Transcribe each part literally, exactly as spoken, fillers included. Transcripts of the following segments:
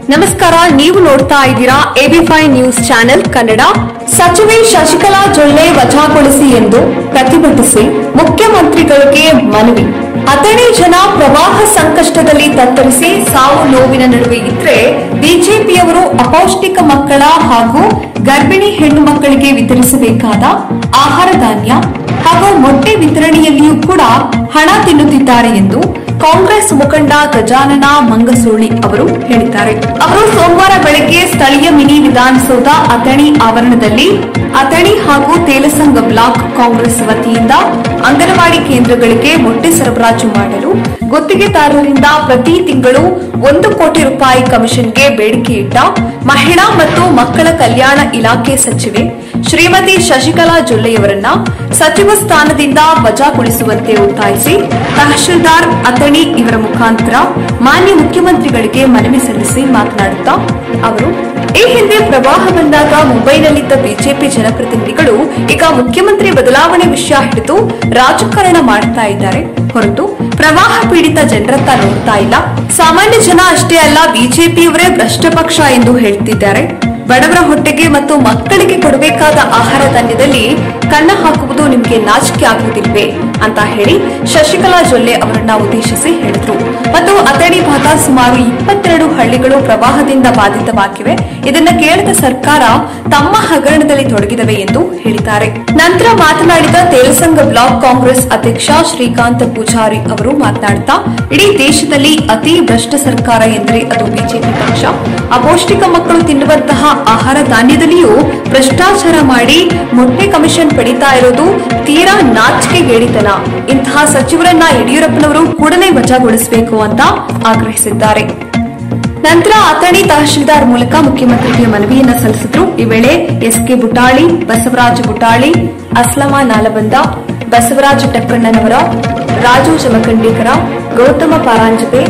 ನಮಸ್ಕಾರ, ನೀವು ನೋಡ್ತಾ ಇದ್ದೀರಾ A B five news channel Kannada. ಸಚಿವೆ ಶಶಿಕಲಾ ಜೊಲ್ಲೆ ವಜಾಗೊಳಿಸಿ ಎಂದು ಪ್ರತಿಭಟಿಸಿ ಮುಖ್ಯಮಂತ್ರಿಗಳಿಗೆ ಮನವಿ. ಅಥಣಿ ಜನ ಪ್ರವಾಹ ಸಂಕಷ್ಟದಲ್ಲಿ ತತ್ತರಿಸಿ ಸಾವು ನೋವಿನ ನಡುವೆ ಇದ್ರೆ ಬಿಜೆಪಿಯವರು ಅಪೌಷ್ಟಿಕ ಮಕ್ಕಳ ಹಾಗೂ ಗರ್ಭಿಣಿ ಹೆಣ್ಣು ಮಕ್ಕಳಿಗೆ ವಿತರಿಸಬೇಕಾದ ಆಹಾರ ಧಾನ್ಯ ಹಾಗೂ ಮೊಟ್ಟೆ ವಿತರಣೆಯಲ್ಲಿಯೂ ಕೂಡ ಹಣ ತಿನ್ನುತ್ತಿದ್ದಾರೆ ಎಂದು ಕಾಂಗ್ರೆಸ್ ಮುಖಂಡ ಗಜಾನನ ಮಂಗಸೂಳಿ ಅವರು ಹೇಳಿದ್ದಾರೆ. ಅವರು ಸೋಮವಾರ ಬೆಳಗ್ಗೆ ಸ್ಥಳೀಯ ಮಿನಿ ವಿಧಾನಸೌಧ ಅಥಣಿ ಆವರಣದಲ್ಲಿ ಅಥಣಿ ಹಾಗೂ ತೇಲಸಂಗ ಬ್ಲಾಕ್ ಕಾಂಗ್ರೆಸ್ ವತಿಯಿಂದ ಅಂಗನವಾಡಿ ಕೇಂದ್ರಗಳಿಗೆ ಮೊಟ್ಟೆ ಸರಬರಾಜು ಮಾಡಲು ಗುತ್ತಿಗೆದಾರರಿಂದ ಪ್ರತಿ ತಿಂಗಳು ಒಂದು ಕೋಟಿ ರೂಪಾಯಿ ಕಮಿಷನ್ಗೆ ಬೇಡಿಕೆ ಇಟ್ಟ ಮಹಿಳಾ ಮತ್ತು ಮಕ್ಕಳ ಕಲ್ಯಾಣ ಇಲಾಖೆ ಸಚಿವೆ ಶ್ರೀಮತಿ ಶಶಿಕಲಾ ಜೊಲ್ಲೆಯವರನ್ನ ಸಚಿವ ಸ್ಥಾನದಿಂದ ವಜಾಗೊಳಿಸುವಂತೆ ಒತ್ತಾಯಿಸಿ ತಹಶೀಲ್ದಾರ್ ಅಥಣಿ ಇವರ ಮುಖಾಂತರ ಮಾನ್ಯ ಮುಖ್ಯಮಂತ್ರಿಗಳಿಗೆ ಮನವಿ ಸಲ್ಲಿಸಿ ಮಾತನಾಡುತ್ತಾ ಅವರು ಈ ಹಿಂದೆ ಪ್ರವಾಹ ಬಂದಾಗ ಮುಂಬೈನಲ್ಲಿದ್ದ ಬಿಜೆಪಿ ಜನಪ್ರತಿನಿಧಿಗಳು ಈಗ ಮುಖ್ಯಮಂತ್ರಿ ಬದಲಾವಣೆ ವಿಷಯ ಹಿಡಿದು ರಾಜಕಾರಣ ಮಾಡ್ತಾ ಇದ್ದಾರೆ ಹೊರತು ಪ್ರವಾಹ ಪೀಡಿತ ಜನರತ್ತ ನೋಡ್ತಾ ಇಲ್ಲ. ಸಾಮಾನ್ಯ ಜನ ಅಷ್ಟೇ ಅಲ್ಲ, ಬಿಜೆಪಿಯವರೇ ಭ್ರಷ್ಟ ಪಕ್ಷ ಎಂದು ಹೇಳ್ತಿದ್ದಾರೆ. ಬಡವರ ಹೊಟ್ಟೆಗೆ ಮತ್ತು ಮಕ್ಕಳಿಗೆ ಕೊಡಬೇಕಾದ ಆಹಾರ ಧಾನ್ಯದಲ್ಲಿ ಕನ್ನ ಹಾಕುವುದು ನಿಮಗೆ ನಾಚಿಕೆ ಆಗುವುದಿಲ್ವೇ ಅಂತ ಹೇಳಿ ಶಶಿಕಲಾ ಜೊಲ್ಲೆ ಅವರನ್ನ ಉದ್ದೇಶಿಸಿ ಹೇಳಿದ್ರು. ಮತ್ತು ಅಥಣಿ ಭಾಗ ಸುಮಾರು ಇಪ್ಪತ್ತೆರಡು ಹಳ್ಳಿಗಳು ಪ್ರವಾಹದಿಂದ ಬಾಧಿತವಾಗಿವೆ. ಇದನ್ನ ಕೇಳಿದ ಸರ್ಕಾರ ತಮ್ಮ ಹಗರಣದಲ್ಲಿ ತೊಡಗಿದವೆ ಎಂದು ಹೇಳಿದ್ದಾರೆ. ನಂತರ ಮಾತನಾಡಿದ ತೇಲಸಂಗ ಬ್ಲಾಕ್ ಕಾಂಗ್ರೆಸ್ ಅಧ್ಯಕ್ಷ ಶ್ರೀಕಾಂತ್ ಪೂಜಾರಿ ಅವರು ಮಾತನಾಡುತ್ತಾ ಇಡೀ ದೇಶದಲ್ಲಿ ಅತಿ ಭ್ರಷ್ಟ ಸರ್ಕಾರ ಎಂದರೆ ಅದು ಬಿಜೆಪಿ ಪಕ್ಷ. ಅಪೌಷ್ಟಿಕ ಮಕ್ಕಳು ತಿನ್ನುವಂತಹ ಆಹಾರ ಧಾನ್ಯದಲ್ಲಿಯೂ ಭ್ರಷ್ಟಾಚಾರ ಮಾಡಿ ಮೊಟ್ಟೆ ಕಮಿಷನ್ ಪಡಿತಾ ಇರೋದು ತೀರಾ ನಾಚಿಕೆಗೇಡಿತನ. ಇಂತಹ ಸಚಿವರನ್ನ ಯಡಿಯೂರಪ್ಪನವರು ಕೂಡಲೇ ವಜಾಗೊಳಿಸಬೇಕು ಅಂತ ಆಗ್ರಹಿಸಿದ್ದಾರೆ. ನಂತರ ಅಥಣಿ ತಹಶೀಲ್ದಾರ್ ಮೂಲಕ ಮುಖ್ಯಮಂತ್ರಿಗೆ ಮನವಿಯನ್ನ ಸಲ್ಲಿಸಿದ್ರು. ಈ ವೇಳೆ ಎಸ್ಕೆ ಬುಟಾಳಿ, ಬಸವರಾಜ ಬುಟಾಳಿ, ಅಸ್ಲಮ ನಾಲಬಂದ, ಬಸವರಾಜ ಟಕ್ಕಣ್ಣನವರ, ರಾಜು ಜಮಖಂಡೇಕರ, ಗೌತಮ ಪಾರಾಂಜಪೆ,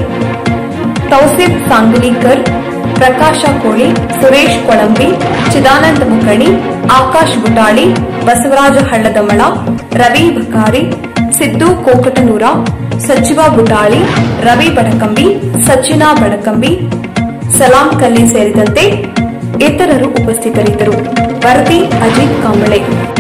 ತೌಸಿಫ್ ಸಾಂಗಲೀಕರ್, ಪ್ರಕಾಶ ಕೋಳಿ, ಸುರೇಶ್ ಕೊಳಂಬಿ, ಚಿದಾನಂದ ಮುಖಣಿ, ಆಕಾಶ್ ಬುಟಾಳಿ, ಬಸವರಾಜ ಹಳ್ಳದಮಳ, ರವಿ ಬಕಾರಿ, ಸಿದ್ದು ಕೋಕಟನೂರ, ಸಚಿವ ಬುಟಾಳಿ, ರವಿ ಬಡಕಂಬಿ, ಸಚಿನಾ ಬಡಕಂಬಿ, ಸಲಾಂ ಕಲ್ಲಿ ಸೇರಿದಂತೆ ಇತರರು ಉಪಸ್ಥಿತರಿದ್ದರು. ವರದಿ ಅಜಿತ್ ಕಾಂಬಳೆ.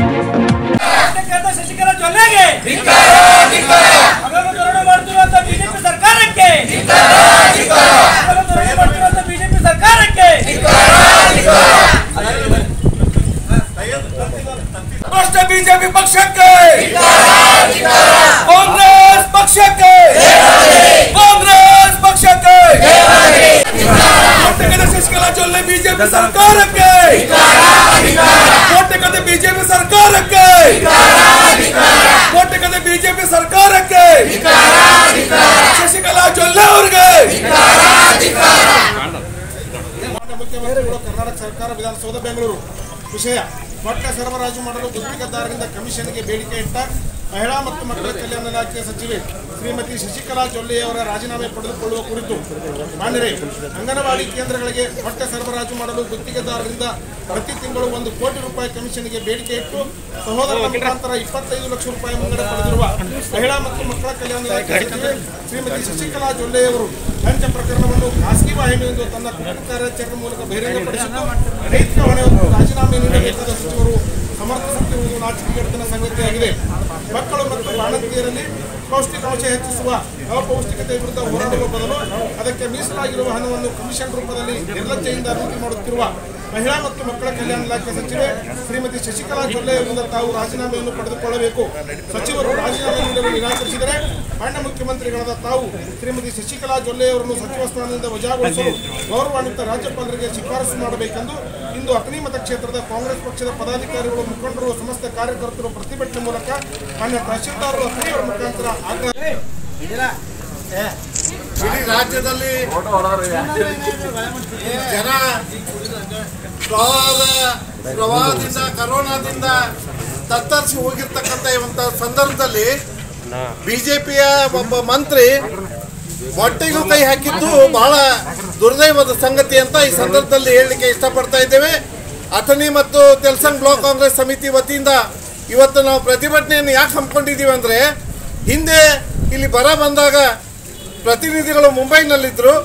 ಬಿಜೆಪಿ ಪಕ್ಷಕ್ಕೆ ಕಾಂಗ್ರೆಸ್ ಪಕ್ಷಕ್ಕೆ ಕಾಂಗ್ರೆಸ್ ಪಕ್ಷಕ್ಕೆ ಕೋಟೆಗದ ಶಶಿಕಲಾ ಜೊಲ್ಲೆ ಬಿಜೆಪಿ ಸರ್ಕಾರಕ್ಕೆ ಕೋಟೆಗದ ಬಿಜೆಪಿ ಸರ್ಕಾರಕ್ಕೆ ಕೋಟೆಗದ ಬಿಜೆಪಿ ಸರ್ಕಾರಕ್ಕೆ ಶಶಿಕಲಾ ಜೊಲ್ಲೆ ಅವರಿಗೆ ಮುಖ್ಯಮಂತ್ರಿಗಳು ಕರ್ನಾಟಕ ಸರ್ಕಾರ ವಿಧಾನಸೌಧ ಬೆಂಗಳೂರು ವಿಷಯ ಮೊಟ್ಟೆ ಸರಬರಾಜು ಮಾಡಲು ಗುತ್ತಿಗೆದಾರರಿಂದ ಕಮಿಷನ್ಗೆ ಬೇಡಿಕೆ ಇಟ್ಟ ಮಹಿಳಾ ಮತ್ತು ಮಕ್ಕಳ ಕಲ್ಯಾಣ ಇಲಾಖೆ ಸಚಿವೆ ಶ್ರೀಮತಿ ಶಶಿಕಲಾ ಜೊಲ್ಲೆಯವರ ರಾಜೀನಾಮೆ ಪಡೆದುಕೊಳ್ಳುವ ಕುರಿತು ಮಾನ್ಯರೇ, ಅಂಗನವಾಡಿ ಕೇಂದ್ರಗಳಿಗೆ ಮೊಟ್ಟೆ ಸರಬರಾಜು ಮಾಡಲು ಗುತ್ತಿಗೆದಾರರಿಂದ ಪ್ರತಿ ತಿಂಗಳು ಒಂದು ಕೋಟಿ ರೂಪಾಯಿ ಕಮಿಷನ್ಗೆ ಬೇಡಿಕೆ ಇಟ್ಟು ಸಹೋದರರ ಮುಖಾಂತರ ಇಪ್ಪತ್ತೈದು ಲಕ್ಷ ರೂಪಾಯಿ ಮುಂಗಡ ಪಡೆದಿರುವ ಮಹಿಳಾ ಮತ್ತು ಮಕ್ಕಳ ಕಲ್ಯಾಣ ಇಲಾಖೆ ಸಚಿವೆ ಶ್ರೀಮತಿ ಶಶಿಕಲಾ ಜೊಲ್ಲೆಯವರು ಲಂಚ ಪ್ರಕರಣವನ್ನು ಖಾಸಗಿ ವಾಹಿನಿಯೊಂದು ತನ್ನ ಕುಟುಂಬ ಕಾರ್ಯಾಚರಣೆ ಮೂಲಕ ಬಹಿರಂಗಪಡಿಸಿದ್ದು ನೈತಿಕ ಹೊಣೆ ಹೊತ್ತು ರಾಜೀನಾಮೆ ನೀಡಬೇಕಾದ ಸಚಿವರು ಸಮರ್ಥಿಸುತ್ತಿರುವುದು ನಾಚಿಕೆಗೆಡುತನ ಸಂಗತಿಯಾಗಿದೆ. ಮಕ್ಕಳು ಮತ್ತು ಬಾಣಂತಿಯರಲ್ಲಿ ಪೌಷ್ಟಿಕಾಂಶ ಹೆಚ್ಚಿಸುವ ಅಪೌಷ್ಟಿಕತೆ ವಿರುದ್ಧ ಹೋರಾಡುವ ಬದಲು ಅದಕ್ಕೆ ಮೀಸಲಾಗಿರುವ ಹಣವನ್ನು ಕಮಿಷನ್ ರೂಪದಲ್ಲಿ ನಿರ್ಲಜ್ಜೆಯಿಂದ ಲೂಟಿ ಮಾಡುತ್ತಿರುವ ಮಹಿಳಾ ಮತ್ತು ಮಕ್ಕಳ ಕಲ್ಯಾಣ ಇಲಾಖೆ ಸಚಿವೆ ಶ್ರೀಮತಿ ಶಶಿಕಲಾ ಜೊಲ್ಲೆಯವರಿಂದ ತಾವು ರಾಜೀನಾಮೆಯನ್ನು ಪಡೆದುಕೊಳ್ಳಬೇಕು. ಸಚಿವರು ರಾಜೀನಾಮೆ ನೀಡಲು ನಿರಾಕರಿಸಿದರೆ ಮಾನ್ಯ ಮುಖ್ಯಮಂತ್ರಿಗಳಾದ ತಾವು ಶ್ರೀಮತಿ ಶಶಿಕಲಾ ಜೊಲ್ಲೆಯವರನ್ನು ಸಚಿವ ಸ್ಥಾನದಿಂದ ವಜಾಗೊಳಿಸಲು ಗೌರವಾನ್ವಿತ ರಾಜ್ಯಪಾಲರಿಗೆ ಶಿಫಾರಸು ಮಾಡಬೇಕೆಂದು ಇಂದು ಅಥಣಿ ಮತಕ್ಷೇತ್ರದ ಕಾಂಗ್ರೆಸ್ ಪಕ್ಷದ ಪದಾಧಿಕಾರಿಗಳು, ಮುಖಂಡರು, ಸಮಸ್ತ ಕಾರ್ಯಕರ್ತರು ಪ್ರತಿಭಟನೆ ಮೂಲಕ ಮಾನ್ಯ ತಹಶೀಲ್ದಾರ್ ಅಥಣಿಯವರ ಮುಖಾಂತರ ಆಗ್ರಹ. ಇಡೀ ರಾಜ್ಯದಲ್ಲಿ ಜನ ಪ್ರವಾಹದ ಪ್ರವಾಹದಿಂದ ಕರೋನಾದಿಂದ ತತ್ತರಿಸಿ ಹೋಗಿರ್ತಕ್ಕಂಥ ಸಂದರ್ಭದಲ್ಲಿ ಬಿಜೆಪಿಯ ಒಬ್ಬ ಮಂತ್ರಿ ಮೊಟ್ಟೆಗೂ ಕೈ ಹಾಕಿದ್ದು ಬಹಳ ದುರ್ದೈವದ ಸಂಗತಿ ಅಂತ ಈ ಸಂದರ್ಭದಲ್ಲಿ ಹೇಳಲಿಕ್ಕೆ ಇಷ್ಟಪಡ್ತಾ ಇದ್ದೇವೆ. ಅಥಣಿ ಮತ್ತು ತೇಲಸಂಗ ಬ್ಲಾಕ್ ಕಾಂಗ್ರೆಸ್ ಸಮಿತಿ ವತಿಯಿಂದ ಇವತ್ತು ನಾವು ಪ್ರತಿಭಟನೆಯನ್ನು ಯಾಕೆ ಹಮ್ಮಿಕೊಂಡಿದ್ದೀವಿ ಅಂದರೆ, ಹಿಂದೆ ಇಲ್ಲಿ ಬರ ಬಂದಾಗ ಪ್ರತಿನಿಧಿಗಳು ಮುಂಬೈನಲ್ಲಿದ್ದರು.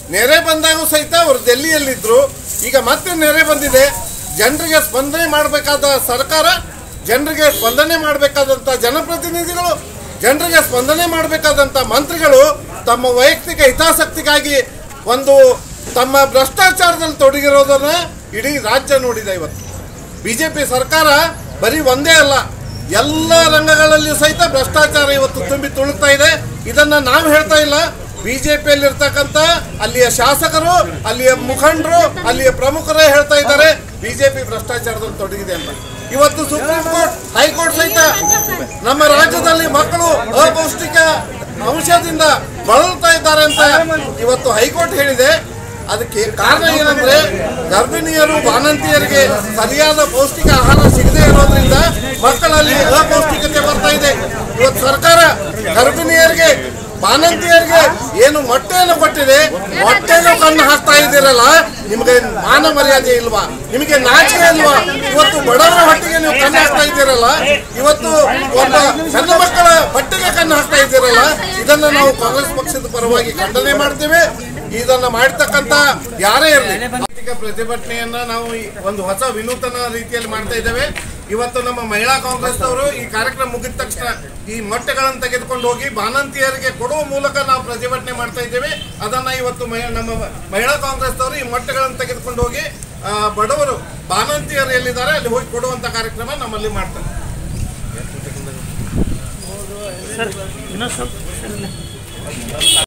ನೆರೆ ಬಂದಾಗೂ ಸಹಿತ ಅವರು ಡೆಲ್ಲಿಯಲ್ಲಿದ್ದರು. ಈಗ ಮತ್ತೆ ನೆರೆ ಬಂದಿದೆ. ಜನರಿಗೆ ಸ್ಪಂದನೆ ಮಾಡಬೇಕಾದ ಸರ್ಕಾರ, ಜನರಿಗೆ ಸ್ಪಂದನೆ ಮಾಡಬೇಕಾದಂಥ ಜನಪ್ರತಿನಿಧಿಗಳು, ಜನರಿಗೆ ಸ್ಪಂದನೆ ಮಾಡಬೇಕಾದಂಥ ಮಂತ್ರಿಗಳು ತಮ್ಮ ವೈಯಕ್ತಿಕ ಹಿತಾಸಕ್ತಿಗಾಗಿ ಒಂದು ತಮ್ಮ ಭ್ರಷ್ಟಾಚಾರದಲ್ಲಿ ತೊಡಗಿರೋದನ್ನ ಇಡೀ ರಾಜ್ಯ ನೋಡಿದೆ. ಇವತ್ತು ಬಿ ಜೆ ಪಿ ಸರ್ಕಾರ ಬರೀ ಒಂದೇ ಅಲ್ಲ, ಎಲ್ಲ ರಂಗಗಳಲ್ಲಿಯೂ ಸಹಿತ ಭ್ರಷ್ಟಾಚಾರ ಇವತ್ತು ತುಂಬಿ ತುಳುಕ್ತಾ ಇದೆ. ಇದನ್ನು ನಾವು ಹೇಳ್ತಾ ಇಲ್ಲ, ಬಿ ಜೆ ಪಿಯಲ್ಲಿರ್ತಕ್ಕಂಥ ಅಲ್ಲಿಯ ಶಾಸಕರು, ಅಲ್ಲಿಯ ಮುಖಂಡರು, ಅಲ್ಲಿಯ ಪ್ರಮುಖರೇ ಹೇಳ್ತಾ ಇದ್ದಾರೆ ಬಿ ಜೆ ಪಿ ಭ್ರಷ್ಟಾಚಾರದಲ್ಲಿ ತೊಡಗಿದೆ ಅಂತ. ಇವತ್ತು ಸುಪ್ರೀಂ ಕೋರ್ಟ್, ಹೈಕೋರ್ಟ್ ಸಹಿತ ನಮ್ಮ ರಾಜ್ಯದಲ್ಲಿ ಮಕ್ಕಳು ಅಪೌಷ್ಟಿಕ ಅಂಶದಿಂದ ಬಳಲ್ತಾ ಇದ್ದಾರೆ ಅಂತ ಇವತ್ತು ಹೈಕೋರ್ಟ್ ಹೇಳಿದೆ. ಅದಕ್ಕೆ ಕಾರಣ ಏನಂದ್ರೆ ಗರ್ಭಿಣಿಯರು, ಬಾಣಂತಿಯರಿಗೆ ಸರಿಯಾದ ಪೌಷ್ಟಿಕ ಆಹಾರ ಸಿಗದೆ ಇರೋದ್ರಿಂದ ಮಕ್ಕಳಲ್ಲಿ ಅಪೌಷ್ಟಿಕತೆ ಬರ್ತಾ ಇದೆ. ಇವತ್ತು ಸರ್ಕಾರ ಗರ್ಭಿಣಿಯರಿಗೆ, ಬಾಣಂತಿಯರಿಗೆ ಏನು ಮೊಟ್ಟೆಯನ್ನು ಕೊಟ್ಟಿದೆ, ಮೊಟ್ಟೆಯನ್ನು ಕಣ್ಣು ಹಾಕ್ತಾ ಇದ್ದೀರಲ್ಲ, ನಿಮಗೆ ಮಾನ ಮರ್ಯಾದೆ ಇಲ್ವಾ? ನಿಮಗೆ ನಾಚಿಕೆ ಇಲ್ವಾ? ಇವತ್ತು ಬಡವರ ಹೊಟ್ಟೆಗೆ ನೀವು ಕಣ್ಣು ಹಾಕ್ತಾ ಇದ್ದೀರಲ್ಲ, ಇವತ್ತು ಒಬ್ಬ ಸಣ್ಣ ಮಕ್ಕಳ ಬಟ್ಟೆಗೆ ಕಣ್ಣು ಹಾಕ್ತಾ ಇದ್ದೀರಲ್ಲ, ಇದನ್ನ ನಾವು ಕಾಂಗ್ರೆಸ್ ಪಕ್ಷದ ಪರವಾಗಿ ಖಂಡನೆ ಮಾಡ್ತೇವೆ. ಇದನ್ನ ಮಾಡತಕ್ಕಂತ ಯಾರೇ ಇರಲಿ, ಪ್ರತಿಭಟನೆಯನ್ನ ನಾವು ಒಂದು ಹೊಸ ವಿನೂತನ ರೀತಿಯಲ್ಲಿ ಮಾಡ್ತಾ ಇದ್ದೇವೆ. ಇವತ್ತು ನಮ್ಮ ಮಹಿಳಾ ಕಾಂಗ್ರೆಸ್ ಅವರು ಈ ಕಾರ್ಯಕ್ರಮ ಮುಗಿದ ತಕ್ಷಣ ಈ ಮೊಟ್ಟೆಗಳನ್ನು ತೆಗೆದುಕೊಂಡು ಹೋಗಿ ಬಾಣಂತಿಯರಿಗೆ ಕೊಡುವ ಮೂಲಕ ನಾವು ಪ್ರತಿಭಟನೆ ಮಾಡ್ತಾ ಇದ್ದೇವೆ. ಅದನ್ನ ಇವತ್ತು ನಮ್ಮ ಮಹಿಳಾ ಕಾಂಗ್ರೆಸ್ ಅವರು ಈ ಮೊಟ್ಟೆಗಳನ್ನು ತೆಗೆದುಕೊಂಡು ಹೋಗಿ ಬಡವರು, ಬಾಣಂತಿಯರು ಎಲ್ಲಿದ್ದಾರೆ ಅಲ್ಲಿ ಹೋಗಿ ಕೊಡುವಂತ ಕಾರ್ಯಕ್ರಮ ನಮ್ಮಲ್ಲಿ ಮಾಡ್ತಾರೆ.